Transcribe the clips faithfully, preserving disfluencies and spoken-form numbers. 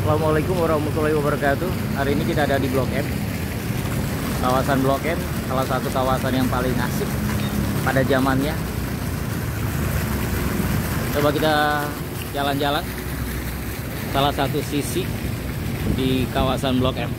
Assalamualaikum warahmatullahi wabarakatuh. Hari ini kita ada di Blok M. Kawasan Blok M, salah satu kawasan yang paling asik pada zamannya. Coba kita jalan-jalan salah satu sisi di kawasan Blok M.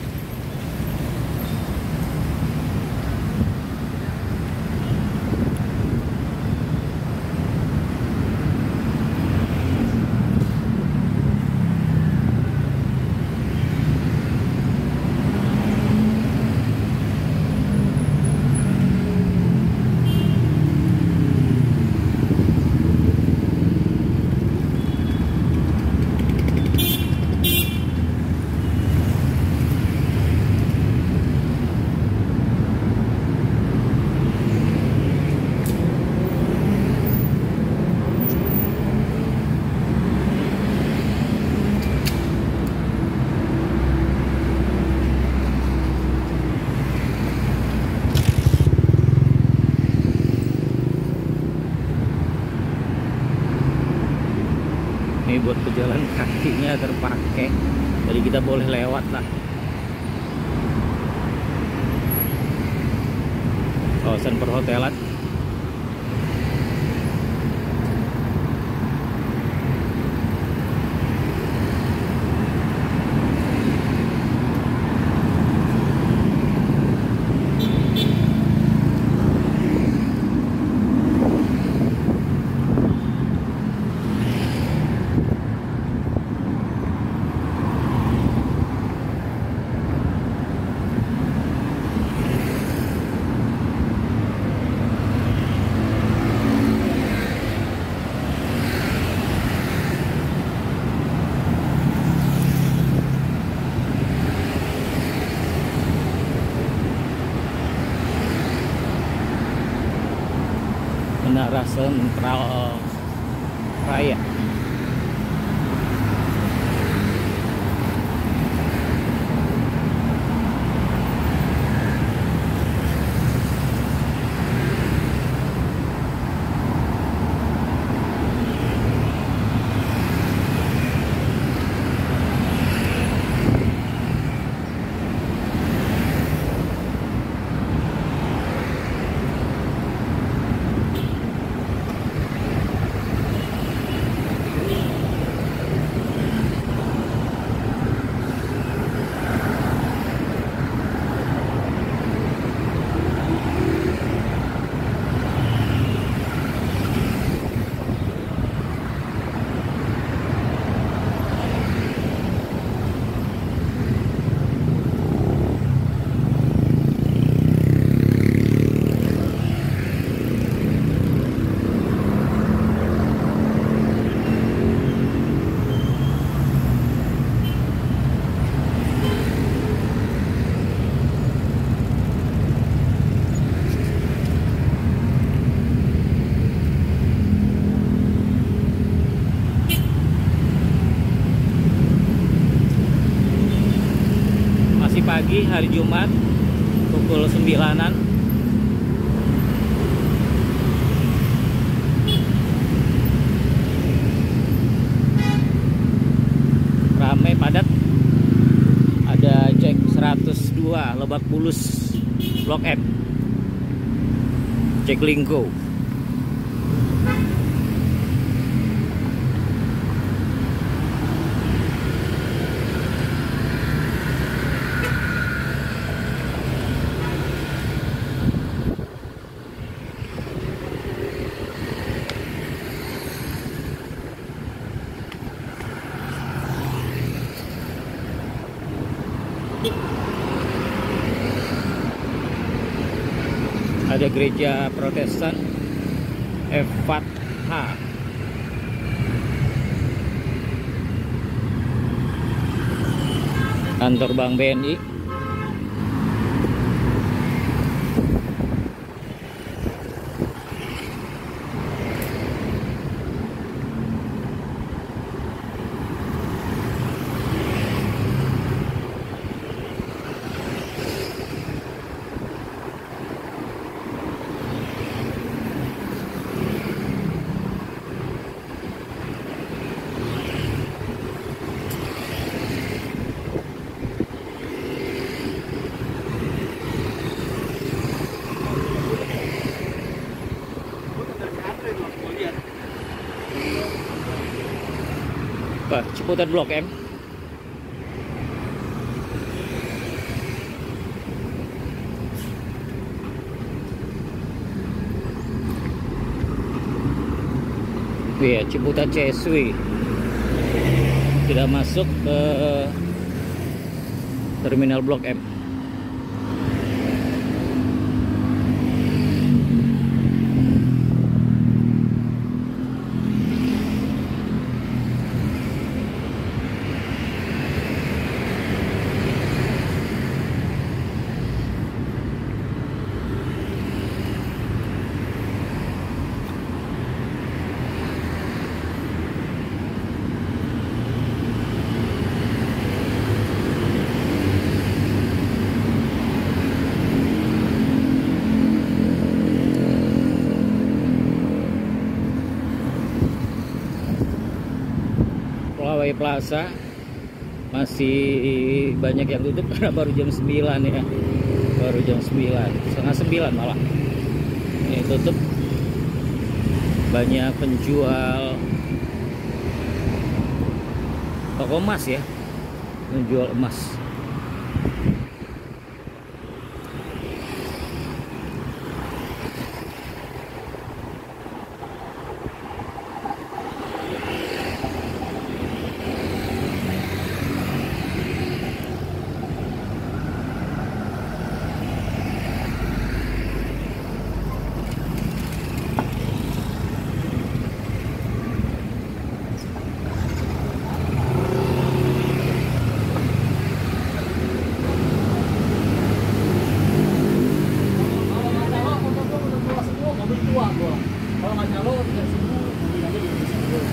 Ini buat pejalan kakinya terpakai, jadi kita boleh lewat lah. Kawasan perhotelan. Menara Sentral Raya. Pagi hari Jumat pukul sembilanan. Ramai padat. Ada Jack seratus dua Lebak Bulus Blok M. Jack Lingko. Ada gereja Protestan Al-Fatihah. Kantor Bank B N I. apa? Ciputat Blok M. Iya, Ciputat C S W. Tidak masuk ke terminal Blok M. Melawai Plaza masih banyak yang tutup karena baru jam sembilan ya, baru jam sembilan, setengah sembilan malah ini tutup. Banyak penjual toko emas ya, menjual emas. Kalau nggak nyalo tidak sembuh, mobil aja juga bisa sembuh.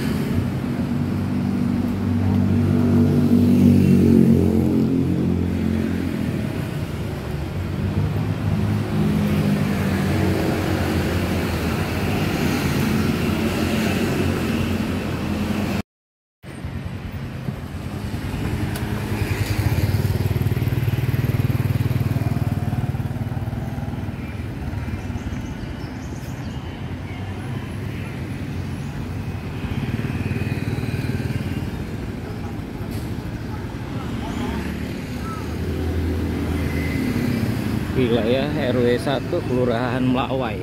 Wilayah R W satu Kelurahan Melawai.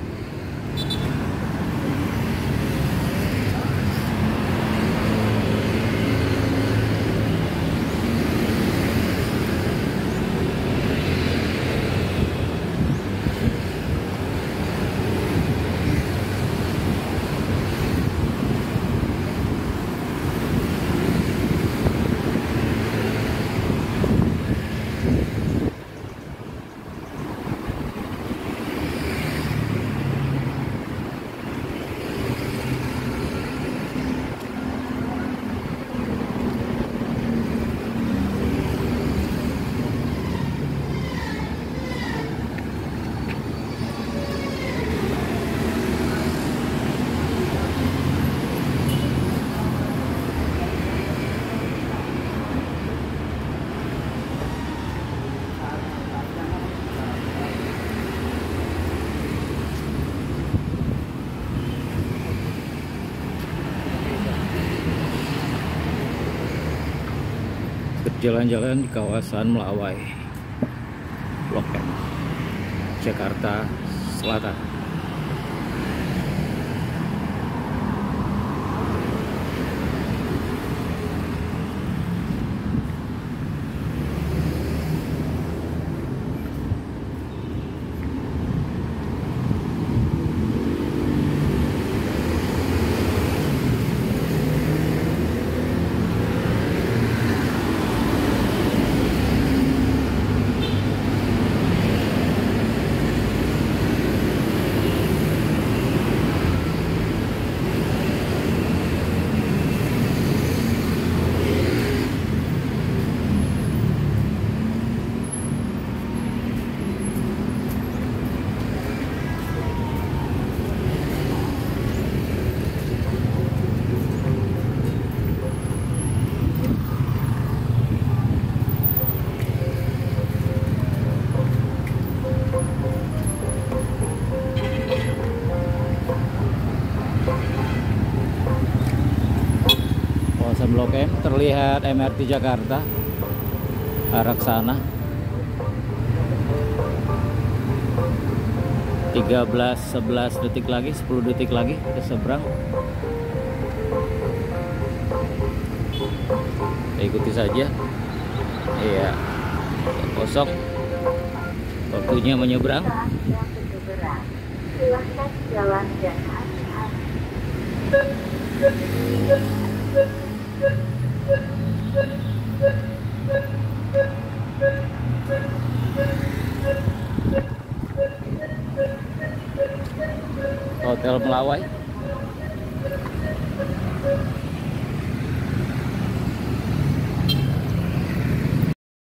Berjalan-jalan di kawasan Melawai, Blok M, Jakarta Selatan. kawasan Blok M. Terlihat M R T Jakarta arah ke sana. tiga belas sebelas detik lagi, sepuluh detik lagi ke seberang. Kita ikuti saja. Iya, kosong. Waktunya menyeberang. Silahkan jalan dan Hotel Melawai.